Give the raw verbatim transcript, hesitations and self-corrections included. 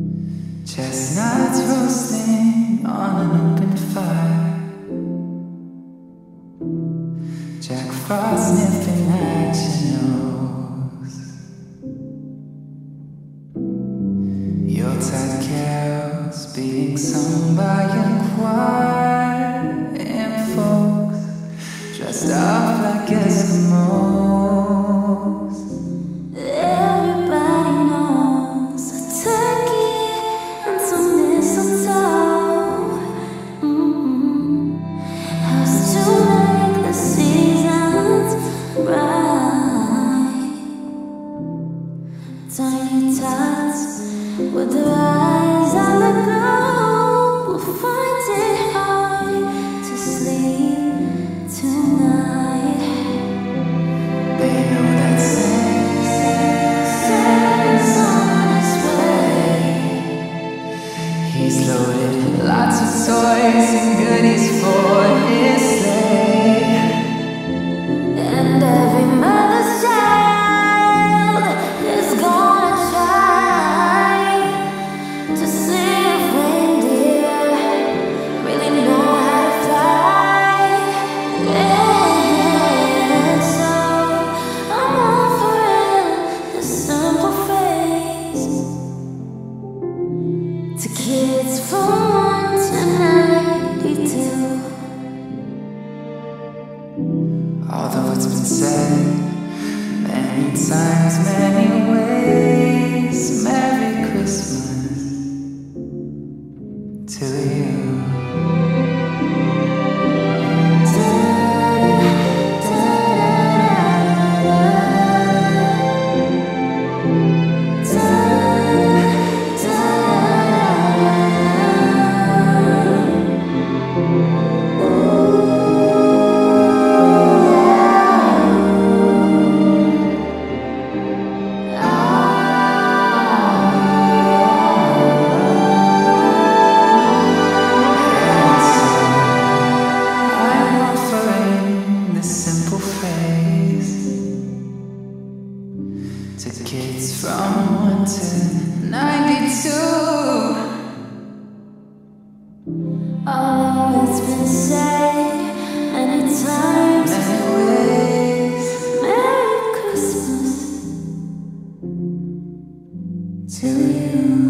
Chestnuts roasting on an open fire. Jack Frost sniffing at your nose. Yuletide carols being sung by young choir, and folks dressed up like Eskimos. Everybody knows a turkey and some mistletoe mm-hmm. helps to make the seasons bright. Tiny tots with their eyes on the globe will find it hard to sleep tonight. They know that Santa's on his way. He's loaded lots of toys and goodies for his sleigh. And every mother's child is gonna try to see if reindeer really know how to fly. Yeah, so I'm offering this simple phrase to kids from one to ninety-two. Although it's been said many times, many ways, Merry Christmas to you. To kids from one to ninety-two. Although it's been said many times, Many ways, Merry Christmas to you.